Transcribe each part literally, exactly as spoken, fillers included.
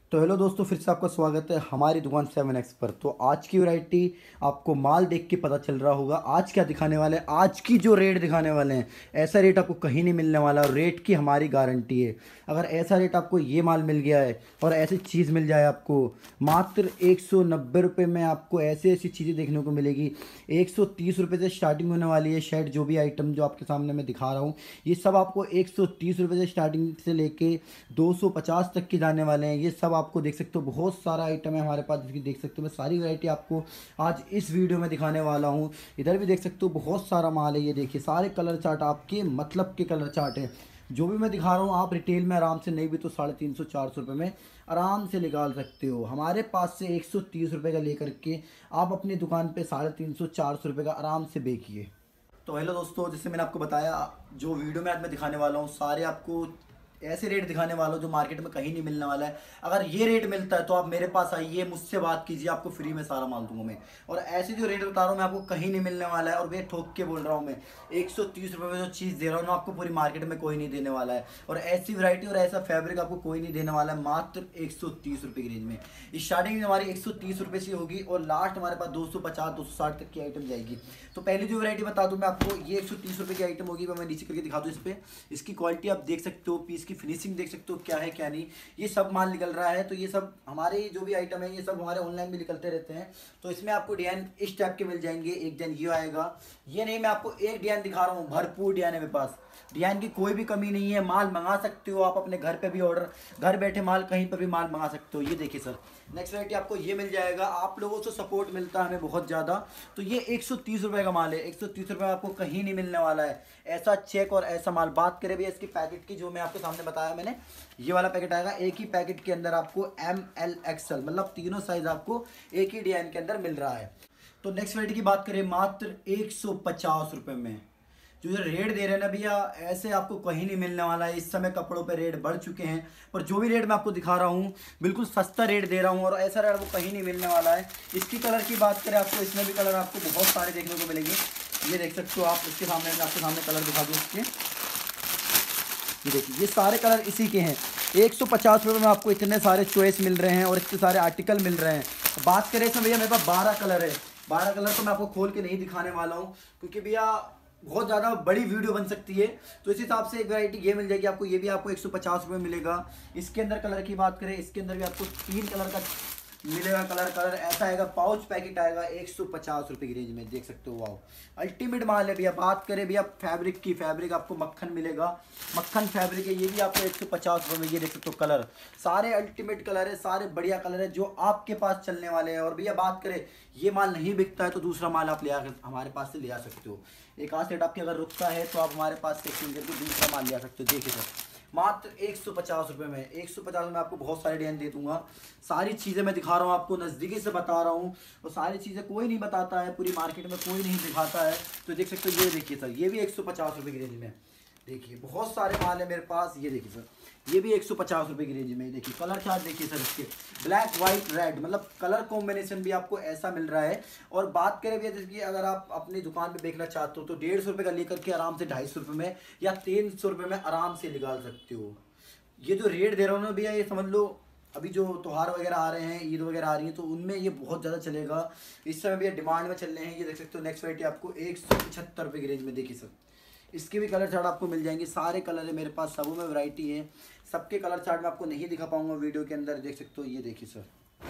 तो हेलो दोस्तों, फिर से आपका स्वागत है हमारी दुकान सेवन एक्स पर। तो आज की वैरायटी आपको माल देख के पता चल रहा होगा आज क्या दिखाने वाले हैं। आज की जो रेट दिखाने वाले हैं, ऐसा रेट आपको कहीं नहीं मिलने वाला और रेट की हमारी गारंटी है। अगर ऐसा रेट आपको ये माल मिल गया है और ऐसी चीज़ मिल जाए आपको मात्र एक सौ नब्बे रुपये में, आपको ऐसी ऐसी चीज़ें देखने को मिलेगी। एक सौ तीस रुपये से स्टार्टिंग होने वाली है शर्ट। जो भी आइटम जो आपके सामने मैं दिखा रहा हूँ, ये सब आपको एक सौ तीस रुपये से स्टार्टिंग से लेके दो सौ पचास तक के जाने वाले हैं। ये सब आपको देख सकते हो, बहुत सारा आइटम है हमारे पास जिसकी देख सकते हो। मैं सारी वैरायटी आपको आज इस वीडियो में दिखाने वाला हूँ। इधर भी देख सकते हो बहुत सारा माल है। ये देखिए सारे कलर चार्ट आपके मतलब के कलर चार्ट है। जो भी मैं दिखा रहा हूँ आप रिटेल में आराम से नहीं भी तो साढ़े तीन सौ चार सौ रुपये में आराम से निकाल सकते हो। हमारे पास से एक सौ तीस रुपये का लेकर के आप अपनी दुकान पे साढ़े तीन सौ चार सौ रुपये का आराम से बेचिए। तो हेलो दोस्तों, जैसे मैंने आपको बताया, जो वीडियो में आज मैं दिखाने वाला हूँ सारे आपको ऐसे रेट दिखाने वाला हूँ जो मार्केट में कहीं नहीं मिलने वाला है। अगर ये रेट मिलता है तो आप मेरे पास आइए, मुझसे बात कीजिए, आपको फ्री में सारा माल दूंगा मैं। और ऐसे जो रेट बता रहा हूँ मैं आपको कहीं नहीं मिलने वाला है। और वे ठोक के बोल रहा हूँ, मैं एक सौ तीस रुपये में जो चीज़ दे रहा हूँ ना आपको, पूरी मार्केट में कोई नहीं देने वाला है। और ऐसी वैरायटी और ऐसा फैब्रिक आपको कोई नहीं देने वाला है, मात्र एक सौ तीस रुपये की रेंज में। स्टार्टिंग हमारी एक सौ तीस रुपये से होगी और लास्ट हमारे पास दो सौ पचास दो सौ साठ तक की आइटम जाएगी। तो पहली जो वैरायटी बता दूँ मैं आपको, ये एक सौ तीस रुपये की आइटम होगी। मैं नीचे करके दिखा दूँ इस पर। इसकी क्वालिटी आप देख सकते हो, पीस की फिनिशिंग देख सकते हो क्या है क्या नहीं। ये सब माल निकल रहा है। तो ये सब हमारे जो भी आइटम है ये सब हमारे ऑनलाइन भी निकलते रहते हैं। तो इसमें आपको डिजाइन इस टाइप के मिल जाएंगे। एक डिजाइन ये आएगा, ये नहीं, मैं आपको एक डिजाइन दिखा रहा हूँ, भरपूर डिजाइन है मेरे पास। डिजाइन की कोई भी कमी नहीं है। माल मंगा सकते हो आप अपने घर पे भी, ऑर्डर घर बैठे माल कहीं पर भी माल मंगा सकते हो। ये देखिए सर, नेक्स्ट वैरायटी आपको ये मिल जाएगा। आप लोगों से सपोर्ट मिलता है हमें बहुत ज़्यादा। तो ये एक सौ तीस रुपये का माल है। एक सौ तीस रुपये आपको कहीं नहीं मिलने वाला है ऐसा चेक और ऐसा माल। बात करें भी इसकी पैकेट की, जो मैं आपके सामने बताया मैंने, ये वाला पैकेट आएगा। एक ही पैकेट के अंदर आपको एम एल एक्सएल मतलब तीनों साइज आपको एक ही डिजाइन के अंदर मिल रहा है। तो नेक्स्ट वैरायटी की बात करें, मात्र एक सौ पचास रुपये में जो ये रेट दे रहे हैं ना भैया, ऐसे आपको कहीं नहीं मिलने वाला है। इस समय कपड़ों पे रेट बढ़ चुके हैं, पर जो भी रेट मैं आपको दिखा रहा हूँ बिल्कुल सस्ता रेट दे रहा हूँ और ऐसा रेट आपको कहीं नहीं मिलने वाला है। इसकी कलर की बात करें आपको, इसमें भी कलर आपको बहुत सारे देखने को मिलेंगे। ये देख सकते हो आप, इसके सामने मैं आपके सामने कलर दिखा दूँ इसके। ये देखिए ये सारे कलर इसी के हैं। एक सौ पचास रुपये में आपको इतने सारे चॉइस मिल रहे हैं और इतने सारे आर्टिकल मिल रहे हैं। बात करें इसमें भैया, मेरे पास बारह कलर है। बारह कलर तो मैं आपको खोल के नहीं दिखाने वाला हूँ क्योंकि भैया बहुत ज़्यादा बड़ी वीडियो बन सकती है। तो इस हिसाब से एक वैरायटी ये मिल जाएगी आपको। ये भी आपको एक सौ पचास रुपये मिलेगा। इसके अंदर कलर की बात करें, इसके अंदर भी आपको तीन कलर का मिलेगा। कलर कलर ऐसा आएगा, पाउच पैकेट आएगा एक सौ पचास रुपये की रेंज में। देख सकते हो, वाह अल्टीमेट माल है भैया। बात करें भैया फैब्रिक की, फैब्रिक आपको मक्खन मिलेगा, मक्खन फैब्रिक है। ये भी आपको एक सौ पचास रुपये में। ये देख सकते हो कलर सारे अल्टीमेट कलर है, सारे बढ़िया कलर है जो आपके पास चलने वाले हैं। और भैया बात करें, ये माल नहीं बिकता है तो दूसरा माल आप ले आकर हमारे पास से ले आ सकते हो। एक आध सेट आपके अगर रुकता है तो आप हमारे पास से एक्सचेंज करके दूसरा माल ले आ सकते हो। देखिए सर, मात्र एक सौ पचास रुपये में, एक सौ पचास में आपको बहुत सारे डिजाइन दे दूंगा। सारी चीज़ें मैं दिखा रहा हूँ आपको, नज़दीकी से बता रहा हूँ। और सारी चीज़ें कोई नहीं बताता है, पूरी मार्केट में कोई नहीं दिखाता है। तो देख सकते हो, ये देखिए सर, ये भी एक सौ पचास रुपये की रेंज में। देखिए बहुत सारे माल है मेरे पास। ये देखिए सर, ये भी एक सौ पचास रुपये की रेंज में। देखिए कलर चार्ट देखिए सर, इसके ब्लैक वाइट रेड मतलब कलर कॉम्बिनेशन भी आपको ऐसा मिल रहा है। और बात करें भैया, जैसे कि अगर आप अपनी दुकान पे बेचना चाहते हो तो डेढ़ सौ रुपये का लेकर के आराम से ढाई सौ रुपये में या तीन सौ रुपये में आराम से निकाल सकते हो। ये जो रेट दे रहा हूँ ना भैया, ये समझ लो अभी जो त्योहार वगैरह आ रहे हैं, ईद वगैरह आ रही है, तो उनमें ये बहुत ज़्यादा चलेगा। इस समय भैया डिमांड में चल रहे हैं। ये देख सकते हो नेक्स्ट वैरायटी आपको एक सौ पचहत्तर रुपये की रेंज में। देखिए सर, इसके भी कलर चार्ट आपको मिल जाएंगे। सारे कलर है मेरे पास, सबों में वैरायटी है। सबके कलर चार्ट मैं आपको नहीं दिखा पाऊंगा वीडियो के अंदर। देख सकते हो, ये देखिए सर,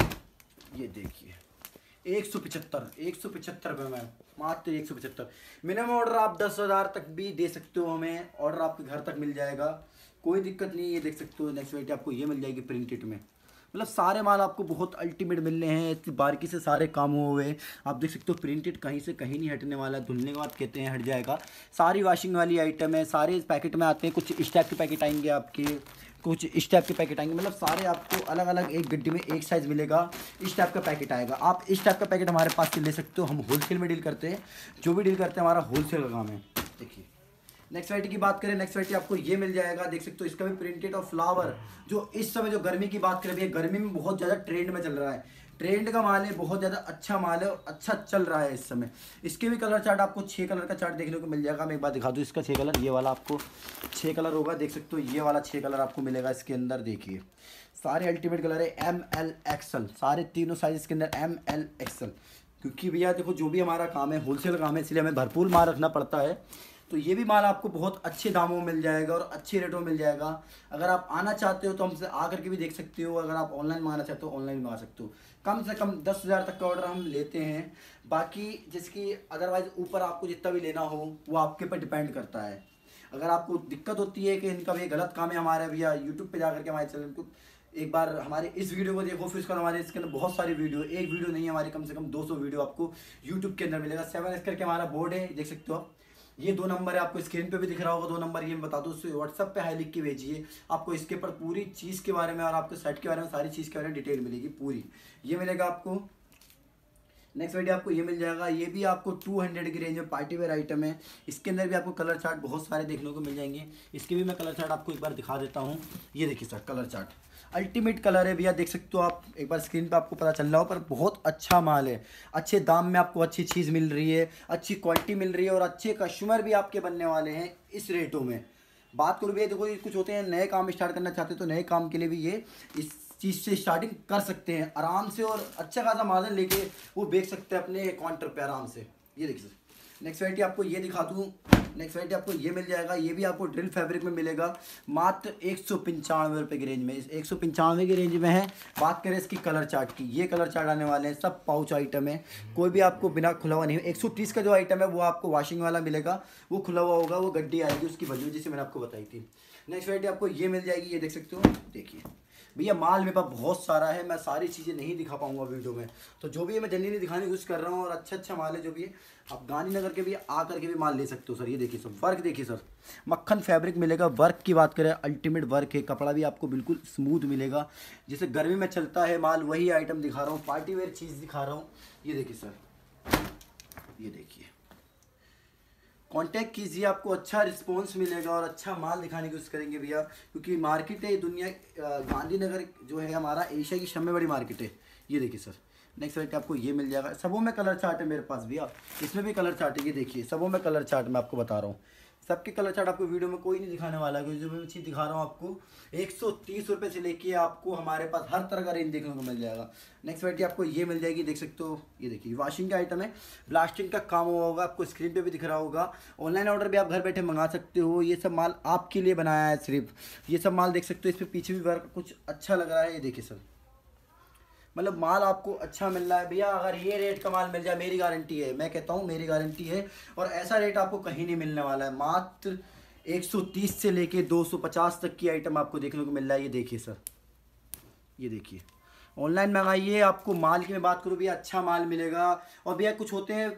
ये देखिए एक सौ पचहत्तर एक सौ पचहत्तर रुपये में, मात्र एक सौ पचहत्तर। मिनिमम ऑर्डर आप दस हज़ार तक भी दे सकते हो हमें, ऑर्डर आपके घर तक मिल जाएगा, कोई दिक्कत नहीं है। ये देख सकते हो नेक्स्ट वैरायटी आपको ये मिल जाएगी प्रिंटेड में। मतलब सारे माल आपको बहुत अल्टीमेट मिलने हैं, इतनी बारीकी से सारे काम हुए। आप देख सकते हो प्रिंटेड कहीं से कहीं नहीं हटने वाला। धुलने के बाद कहते हैं हट जाएगा। सारी वॉशिंग वाली आइटम है, सारे इस पैकेट में आते हैं। कुछ इस टाइप के पैकेट आएंगे आपके, कुछ इस टाइप के पैकेट आएंगे। मतलब सारे आपको अलग अलग एक गड्डी में एक साइज़ मिलेगा। इस टाइप का पैकेट आएगा। आप इस टाइप का पैकेट हमारे पास से ले सकते हो। हम होलसेल में डील करते हैं, जो भी डील करते हैं हमारा होलसेल का काम है। देखिए नेक्स्ट वैरायटी की बात करें, नेक्स्ट वैरायटी आपको ये मिल जाएगा। देख सकते हो इसका भी प्रिंटेड और फ्लावर। जो इस समय जो गर्मी की बात करें भैया, गर्मी में बहुत ज़्यादा ट्रेंड में चल रहा है। ट्रेंड का माल है, बहुत ज़्यादा अच्छा माल है और अच्छा चल रहा है इस समय। इसके भी कलर चार्ट आपको छः कलर का चार्ट देखने को मिल जाएगा। मैं एक बार दिखा दूँ इसका छः कलर। ये वाला आपको छः कलर होगा, देख सकते हो ये वाला छः कलर आपको मिलेगा इसके अंदर। देखिए सारे अल्टीमेट कलर है, एम एल एक्सल, सारे तीनों साइज इसके अंदर एम एल एक्सल। क्योंकि भैया देखो जो भी हमारा काम है होलसेल काम है, इसलिए हमें भरपूर माल रखना पड़ता है। तो ये भी माल आपको बहुत अच्छे दामों में मिल जाएगा और अच्छे रेटों में मिल जाएगा। अगर आप आना चाहते हो तो हमसे आकर के भी देख सकते हो, अगर आप ऑनलाइन मंगाना चाहते हो ऑनलाइन मंगा सकते हो। कम से कम दस हज़ार तक का ऑर्डर हम लेते हैं, बाकी जिसकी अदरवाइज ऊपर आपको जितना भी लेना हो वो आपके ऊपर डिपेंड करता है। अगर आपको दिक्कत होती है कि इनका भी गलत काम है हमारा भैया, यूट्यूब पे जाकर के हमारे चैनल को एक बार हमारे इस वीडियो को देखो, फिर उसके बाद हमारे इसके अंदर बहुत सारी वीडियो, एक वीडियो नहीं हमारे कम से कम दो सौ वीडियो आपको यूट्यूब के अंदर मिलेगा। सेवन एस करके हमारा बोर्ड है, देख सकते हो आप। ये दो नंबर है, आपको स्क्रीन पे भी दिख रहा होगा, दो नंबर ये मैं बता दूँ, उससे व्हाट्सएप पे हाई लिख के भेजिए। आपको इसके ऊपर पूरी चीज़ के बारे में और आपके सेट के बारे में सारी चीज़ के बारे में डिटेल मिलेगी पूरी। ये मिलेगा आपको। नेक्स्ट वीडियो आपको ये मिल जाएगा, ये भी आपको टू हंड्रेड की रेंज में पार्टी वेयर आइटम है। इसके अंदर भी आपको कलर चार्ट बहुत सारे देखने को मिल जाएंगे। इसके भी मैं कलर चार्ट आपको एक बार दिखा देता हूँ। ये देखिए sir, colour chart ultimate colour है भैया, देख सकते हो आप। एक बार स्क्रीन पे आपको पता चल रहा हो, पर बहुत अच्छा माल है, अच्छे दाम में आपको अच्छी चीज़ मिल रही है, अच्छी क्वालिटी मिल रही है और अच्छे कस्टमर भी आपके बनने वाले हैं इस रेटों में। बात करूँ भैया, देखो कुछ होते हैं नए काम स्टार्ट करना चाहते हैं तो नए काम के लिए भी ये इस चीज़ से स्टार्टिंग कर सकते हैं आराम से, और अच्छा खासा मार्जिन लेके वो बेच सकते हैं अपने काउंटर पे आराम से। ये देखिए सर, नेक्स्ट वैरायटी आपको ये दिखा दूँ। नेक्स्ट वैरायटी आपको ये मिल जाएगा, ये भी आपको ड्रिल फैब्रिक में मिलेगा मात्र एक सौ पंचानवे रुपये की रेंज में। इस एक सौ पंचानवे की रेंज में है। बात करें इसकी कलर चार्ट की, ये कलर चार्ट आने वाले हैं, सब पाउच आइटम है, कोई भी आपको बिना खुला हुआ नहीं है। एक सौ तीस का जो आइटम है वो आपको वॉशिंग वाला मिलेगा, वो खुला हुआ होगा, वो गड्डी आएगी उसकी वजह जैसे मैंने आपको बताई थी। नेक्स्ट वैरायटी आपको ये मिल जाएगी, ये देख सकते हो। देखिए भैया माल मेरे पास बहुत सारा है, मैं सारी चीज़ें नहीं दिखा पाऊंगा वीडियो में, तो जो भी है मैं जल्दी नहीं दिखाने की कोशिश कर रहा हूँ। और अच्छा अच्छा माल है जो भी है, आप गांधीनगर के भी आकर के भी माल ले सकते हो सर। ये देखिए सर, वर्क देखिए सर, मक्खन फैब्रिक मिलेगा। वर्क की बात करें अल्टीमेट वर्क है, कपड़ा भी आपको बिल्कुल स्मूथ मिलेगा, जैसे गर्मी में चलता है माल, वही आइटम दिखा रहा हूँ, पार्टी वेयर चीज़ दिखा रहा हूँ। ये देखिए सर, ये देखिए, कांटेक्ट कीजिए, आपको अच्छा रिस्पांस मिलेगा और अच्छा माल दिखाने की कोशिश करेंगे भैया, क्योंकि मार्केट है दुनिया, गांधीनगर जो है हमारा एशिया की सबसे बड़ी मार्केट है। ये देखिए सर, नेक्स्ट वाइट आपको ये मिल जाएगा, सबों में कलर चार्ट है मेरे पास भैया, इसमें भी कलर चार्ट है। ये देखिए सबों में कलर चार्ट मैं आपको बता रहा हूँ, सबके कलर चार्ट आपको वीडियो में कोई नहीं दिखाने वाला है, क्योंकि जो मैं चीज़ दिखा रहा हूँ आपको एक सौ तीस रुपये से लेके आपको हमारे पास हर तरह का रेंज देखने को मिल जाएगा। नेक्स्ट वैरायटी आपको ये मिल जाएगी, देख सकते हो। ये देखिए वॉशिंग का आइटम है, ब्लास्टिंग का काम हुआ होगा, आपको स्क्रीन पे भी दिख रहा होगा। ऑनलाइन ऑर्डर भी आप घर बैठे मंगा सकते हो। ये सब माल आपके लिए बनाया है सिर्फ, ये सब माल देख सकते हो। इस पर पीछे भी वर्क कुछ अच्छा लग रहा है, ये देखिए सर, मतलब माल आपको अच्छा मिल रहा है भैया। अगर ये रेट का माल मिल जाए, मेरी गारंटी है, मैं कहता हूँ मेरी गारंटी है, और ऐसा रेट आपको कहीं नहीं मिलने वाला है। मात्र एक सौ तीस से लेके दो सौ पचास तक की आइटम आपको देखने को मिल रहा है। ये देखिए सर, ये देखिए, ऑनलाइन मंगाइए। आपको माल की मैं बात करूँ भैया, अच्छा माल मिलेगा। और भैया कुछ होते हैं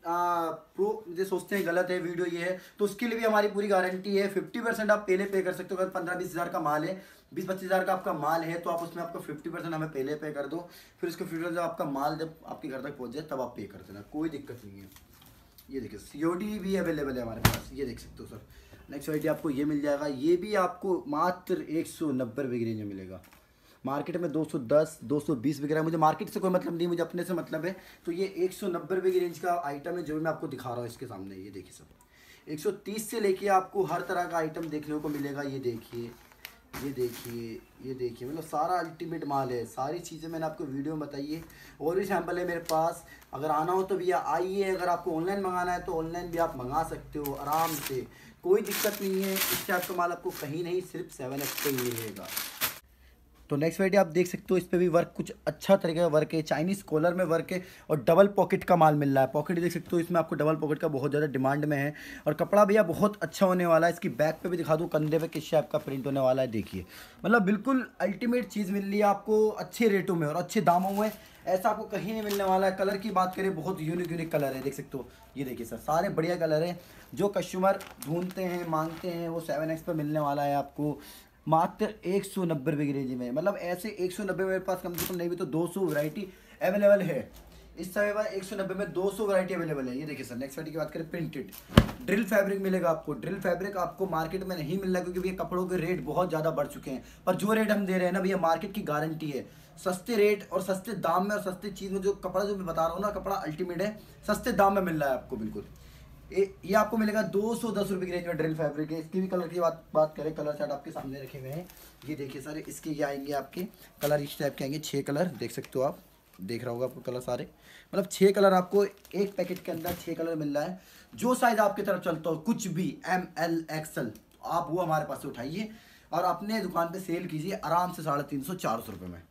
प्रो जो सोचते हैं गलत है वीडियो ये है, तो उसके लिए भी हमारी पूरी गारंटी है। फिफ्टी परसेंट आप पहले पे कर सकते हो। अगर पंद्रह बीस हज़ार का माल है, बीस पच्चीस हज़ार का आपका माल है, तो आप उसमें आपका फिफ्टी परसेंट हमें पहले पे कर दो, फिर उसके फिर जब आपका माल जब आपके घर तक पहुंच जाए तब आप पे कर देना, कोई दिक्कत नहीं है। ये देखिए सी ओ डी भी अवेलेबल है हमारे पास, ये देख सकते हो सर। नेक्स्ट वैरायटी आपको ये मिल जाएगा, ये भी आपको मात्र एक सौ नब्बे रुपये की रेंज में मिलेगा। मार्केट में दो सौ दस दो सौ बीस वगैरह, मुझे मार्केट से कोई मतलब नहीं, मुझे अपने से मतलब है। तो ये एक सौ नब्बे रुपये की रेंज का आइटम है जो भी मैं आपको दिखा रहा हूँ इसके सामने। ये देखिए सर, एक सौ तीस से लेके आपको हर तरह का आइटम देखने को मिलेगा। ये देखिए, ये देखिए, ये देखिए, मतलब सारा अल्टीमेट माल है। सारी चीज़ें मैंने आपको वीडियो में बताई है, और भी सैंपल है मेरे पास। अगर आना हो तो भैया आइए। अगर आपको ऑनलाइन मंगाना है तो ऑनलाइन भी आप मंगा सकते हो आराम से, कोई दिक्कत नहीं है। इस टाइप का माल आपको कहीं नहीं, सिर्फ सेवन एक्स पे ही मिलेगा। तो नेक्स्ट वैरायटी आप देख सकते हो, इस पे भी वर्क कुछ अच्छा तरीके का वर्क है, चाइनीज़ कॉलर में वर्क है, और डबल पॉकेट का माल मिल रहा है। पॉकेट देख सकते हो, इसमें आपको डबल पॉकेट का बहुत ज़्यादा डिमांड में है, और कपड़ा भैया बहुत अच्छा होने वाला है। इसकी बैक पे भी दिखा दूँ, कंधे पे किस शेप का प्रिंट होने वाला है, देखिए, मतलब बिल्कुल अल्टीमेट चीज़ मिल रही है आपको अच्छे रेटों में और अच्छे दामों में। ऐसा आपको कहीं नहीं मिलने वाला है। कलर की बात करें, बहुत यूनिक यूनिक कलर है, देख सकते हो। ये देखिए सर, सारे बढ़िया कलर हैं, जो कस्टमर ढूंढते हैं मांगते हैं वो सेवन एक्स पर मिलने वाला है आपको मात्र एक सौ नब्बे रुपये की रेंज में। मतलब ऐसे एक सौ नब्बे मेरे पास कम से कम नहीं भी तो दो सौ वैरायटी अवेलेबल है इस समय पर। एक सौ नब्बे में दो सौ वैरायटी अवेलेबल है। ये देखिए सर, नेक्स्ट वैरायटी की बात करें, प्रिंटेड ड्रिल फैब्रिक मिलेगा आपको। ड्रिल फैब्रिक आपको मार्केट में नहीं मिल रहा, क्योंकि भैया कपड़ों के रेट बहुत ज़्यादा बढ़ चुके हैं, पर जो रेट हम दे रहे हैं ना भैया, मार्केट की गारंटी है। सस्ते रेट और सस्ते दाम में और सस्ते चीज़ में जो कपड़ा जो मैं बता रहा हूँ ना, कपड़ा अल्टीमेट है, सस्ते दाम में मिल रहा है आपको बिल्कुल। ये ये आपको मिलेगा दो सौ दस रुपये की रेंज में ड्रिल फैब्रिक है। इसकी भी कलर की बात बात करें, कलर चार्ट आपके सामने रखे हुए हैं। ये देखिए सर, इसके ये आएंगे आपके कलर इस टाइप के आएंगे, छः कलर देख सकते हो आप, देख रहा होगा आपको कलर सारे, मतलब छः कलर आपको एक पैकेट के अंदर छः कलर मिल रहा है। जो साइज़ आपकी तरफ चलता हो कुछ भी एम एल एक्सएल आप वो हमारे पास से उठाइए और अपने दुकान पे सेल कीजिए आराम से साढ़े तीन सौ चार सौ रुपये में।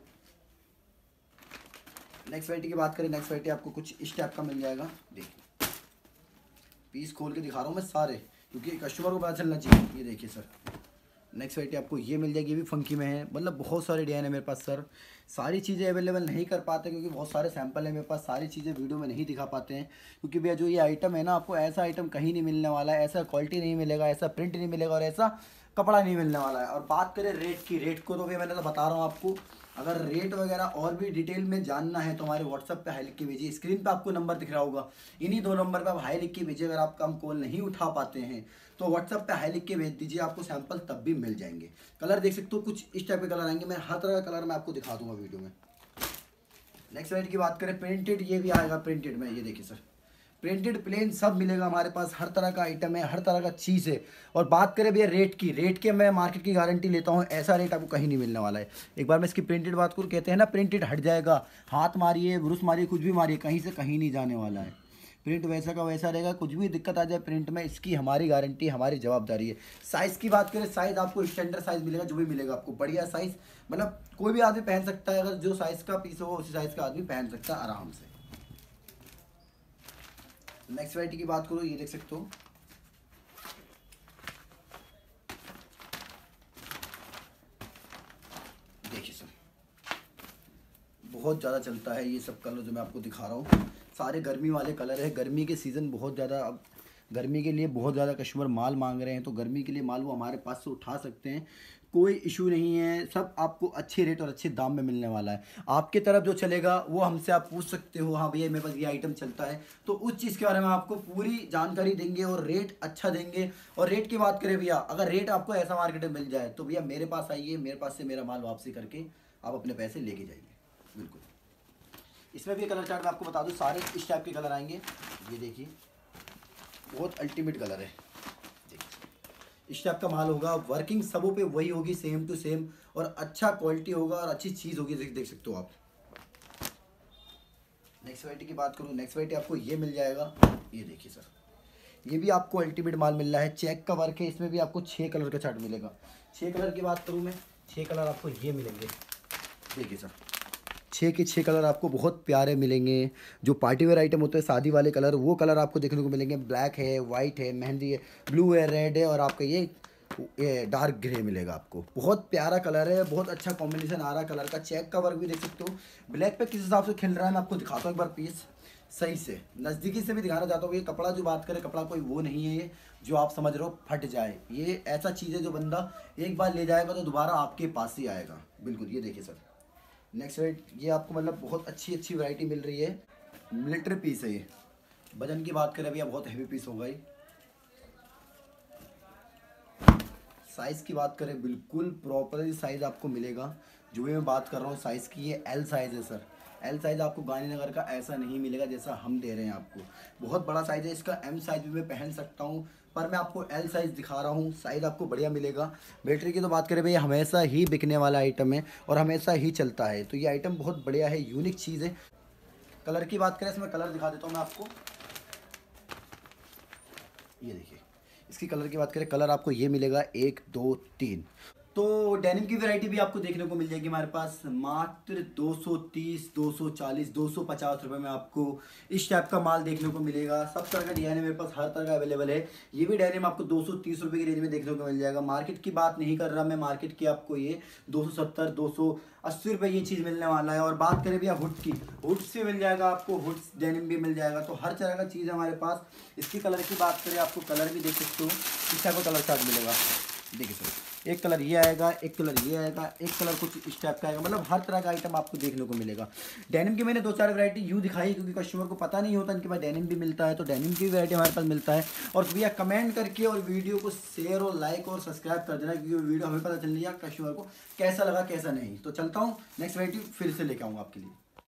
नेक्स्ट वैरायटी की बात करें, नेक्स्ट वैरायटी आपको कुछ इस टाइप का मिल जाएगा। देखिए पीस खोल के दिखा रहा हूँ मैं सारे, क्योंकि कस्टमर को पता चलना चाहिए। ये देखिए सर, नेक्स्ट वैरायटी आपको ये मिल जाएगी, ये भी फंकी में है, मतलब बहुत सारे डिज़ाइन है मेरे पास सर। सारी चीज़ें अवेलेबल नहीं कर पाते क्योंकि बहुत सारे सैंपल है मेरे पास, सारी चीज़ें वीडियो में नहीं दिखा पाते हैं क्योंकि भैया जो ये आइटम है ना, आपको ऐसा आइटम कहीं नहीं मिलने वाला है, ऐसा क्वालिटी नहीं मिलेगा, ऐसा प्रिंट नहीं मिलेगा और ऐसा कपड़ा नहीं मिलने वाला है। और बात करें रेट की, रेट को तो भैया मैंने तो बता रहा हूँ आपको, अगर रेट वगैरह और भी डिटेल में जानना है तो हमारे व्हाट्सएप पे हाई लिख के भेजिए, स्क्रीन पे आपको नंबर दिख रहा होगा, इन्हीं दो नंबर पे आप हाई लिख के भेजिए। अगर आपका हम कॉल नहीं उठा पाते हैं तो व्हाट्सएप पे हाई लिख के भेज दीजिए, आपको सैंपल तब भी मिल जाएंगे। कलर देख सकते हो, कुछ इस टाइप के कलर आएंगे, मैं हर तरह का कलर मैं आपको दिखा दूंगा वीडियो में। नेक्स्ट वैरायटी की बात करें प्रिंटेड, ये भी आएगा प्रिंटेड में। ये देखिए सर, प्रिंटेड प्लेन सब मिलेगा हमारे पास, हर तरह का आइटम है, हर तरह का चीज़ है। और बात करें भैया रेट की, रेट के मैं मार्केट की गारंटी लेता हूँ, ऐसा रेट आपको कहीं नहीं मिलने वाला है। एक बार मैं इसकी प्रिंटेड बात करूँ, कहते हैं ना प्रिंटेड हट जाएगा, हाथ मारिए ब्रुश मारिए कुछ भी मारिए, कहीं से कहीं नहीं जाने वाला है। प्रिंट वैसा का वैसा रहेगा, कुछ भी दिक्कत आ जाए प्रिंट में, इसकी हमारी गारंटी, हमारी जवाबदारी है। साइज़ की बात करें, साइज़ आपको स्टैंडर्ड साइज़ मिलेगा, जो भी मिलेगा आपको बढ़िया साइज़, मतलब कोई भी आदमी पहन सकता है, अगर जो साइज़ का पीस हो उसी साइज़ का आदमी पहन सकता है आराम से। नेक्स्ट वैरायटी की बात करो, ये देख सकते हो, देखिए सर बहुत ज़्यादा चलता है ये सब कलर जो मैं आपको दिखा रहा हूँ, सारे गर्मी वाले कलर है। गर्मी के सीज़न बहुत ज़्यादा, अब गर्मी के लिए बहुत ज़्यादा कस्टमर माल मांग रहे हैं, तो गर्मी के लिए माल वो हमारे पास से उठा सकते हैं, कोई इशू नहीं है। सब आपको अच्छे रेट और अच्छे दाम में मिलने वाला है। आपके तरफ जो चलेगा वो हमसे आप पूछ सकते हो, हाँ भैया मेरे पास ये आइटम चलता है, तो उस चीज़ के बारे में आपको पूरी जानकारी देंगे और रेट अच्छा देंगे। और रेट की बात करें भैया, अगर रेट आपको ऐसा मार्केट में मिल जाए तो भैया मेरे पास आइए, मेरे पास से मेरा माल वापसी करके आप अपने पैसे लेके जाइए। बिल्कुल, इसमें भी कलर चार्ट मैं आपको बता दूँ, सारे इस टाइप के कलर आएंगे। ये देखिए बहुत अल्टीमेट कलर है, इस टाइप का माल होगा, वर्किंग सबों पे वही होगी सेम टू सेम, और अच्छा क्वालिटी होगा और अच्छी चीज़ होगी, देख देख सकते हो आप। नेक्स्ट वैरायटी की बात करूँ, नेक्स्ट वैरायटी आपको ये मिल जाएगा। ये देखिए सर, ये भी आपको अल्टीमेट माल मिल रहा है, चेक का वर्क है, इसमें भी आपको छः कलर का चार्ट मिलेगा। छः कलर की बात करूँ मैं, छः कलर आपको ये मिलेंगे। देखिए सर, छः के छः कलर आपको बहुत प्यारे मिलेंगे। जो पार्टी वेयर आइटम होते हैं शादी वाले कलर, वो कलर आपको देखने को मिलेंगे। ब्लैक है, वाइट है, मेहंदी है, ब्लू है, रेड है, और आपका ये ये डार्क ग्रे मिलेगा आपको। बहुत प्यारा कलर है, बहुत अच्छा कॉम्बिनेशन आ रहा है कलर का। चेक का वर्क भी देख सकते हो, ब्लैक पे किस हिसाब से खिल रहा है मैं आपको दिखाता हूँ एक बार पीस सही से, नज़दीकी से भी दिखाना चाहता हूँ। ये कपड़ा जो बात करें, कपड़ा कोई वो नहीं है ये जो आप समझ रहे हो फट जाए, ये ऐसा चीज़ है जो बंदा एक बार ले जाएगा तो दोबारा आपके पास ही आएगा। बिल्कुल, ये देखिए सर, नेक्स्ट वेट ये आपको मतलब बहुत अच्छी अच्छी वैरायटी मिल रही है। मिलिट्री पीस है ये, वजन की बात करें भैया बहुत हैवी पीस होगा ये। साइज़ की बात करें, बिल्कुल प्रॉपर साइज़ आपको मिलेगा। जो भी मैं बात कर रहा हूँ साइज़ की, ये एल साइज़ है सर। एल साइज़ आपको गांधीनगर का ऐसा नहीं मिलेगा जैसा हम दे रहे हैं आपको, बहुत बड़ा साइज़ है इसका। एम साइज़ भी मैं पहन सकता हूँ, पर मैं आपको एल साइज़ दिखा रहा हूँ, साइज़ आपको बढ़िया मिलेगा। बैटरी की तो बात करें भैया, हमेशा ही बिकने वाला आइटम है और हमेशा ही चलता है, तो ये आइटम बहुत बढ़िया है, यूनिक चीज़ है। कलर की बात करें, इसमें कलर दिखा देता हूँ मैं आपको। ये देखिए, इसकी कलर की बात करें, कलर आपको ये मिलेगा एक दो तीन। तो डेनिम की वैरायटी भी आपको देखने को मिल जाएगी हमारे पास, मात्र दो सौ तीस, दो सौ चालीस, दो सौ पचास रुपए में आपको इस टाइप का माल देखने को मिलेगा। सब तरह का डिजाइन मेरे पास हर तरह का अवेलेबल है। ये भी डेनिम आपको दो सौ तीस रुपए की रेंज में देखने को मिल जाएगा। मार्केट की बात नहीं कर रहा मैं, मार्केट की आपको ये दो सौ सत्तर, दो सौ अस्सी रुपये ये चीज़ मिलने वाला है। और बात करें भैया हुड की, हुड से मिल जाएगा आपको, हुड डेनिम भी मिल जाएगा। तो हर तरह का चीज़ है हमारे पास। इसकी कलर की बात करें, आपको कलर भी देख सकते हो, इस टाइप का कलर चार्ट मिलेगा। देखिए सर, एक कलर ये आएगा, एक कलर ये आएगा, एक कलर कुछ इस टाइप का आएगा, मतलब हर तरह का आइटम आपको देखने को मिलेगा। डेनिम की मैंने दो चार वैरायटी यूँ दिखाई क्योंकि कस्टमर को पता नहीं होता इनके पास डेनिम भी मिलता है, तो डेनिम की वैरायटी हमारे पास मिलता है। और भैया कमेंट करके और वीडियो को शेयर और लाइक और सब्सक्राइब कर देना, क्योंकि वीडियो हमें पता चल रही है कस्टमर को कैसा लगा कैसा नहीं। तो चलता हूँ, नेक्स्ट वैरायटी फिर से लेकर आऊँगा आपके लिए।